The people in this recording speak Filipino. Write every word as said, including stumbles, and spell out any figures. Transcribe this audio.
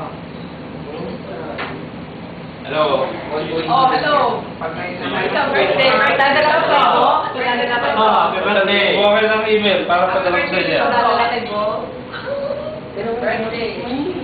Hello. Oh, hello. Isang birthday. Dadala ko sa mo? Dadala ko mo? Ah, happy birthday. Kuha ka ng email para padala ko sa inyo. Dadala ko mo? Birthday.